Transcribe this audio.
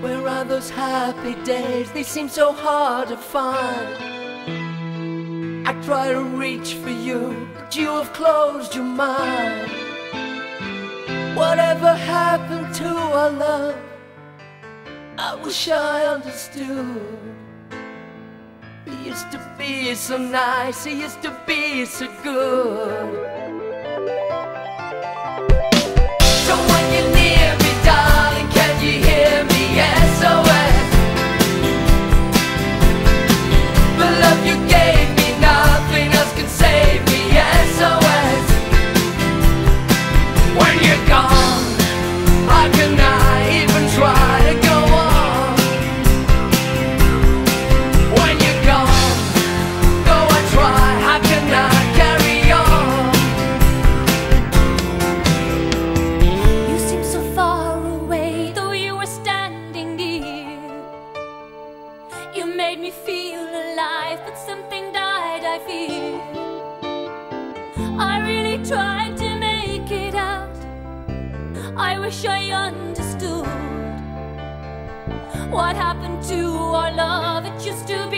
Where are those happy days? They seem so hard to find. I try to reach for you, but you have closed your mind. Whatever happened to our love? I wish I understood. It used to be so nice, it used to be so good. So when you're near me, darling, can you hear me? SOS. The love you gave me, nothing else can save me. SOS. When you're gone, how can I even try to go on? When you're gone, though I try, how can I carry on? You seem so far away, though you were standing near. You made me feel alive, but something died, I fear. I really tried to make it out. I wish I understood what happened to our love. It used to be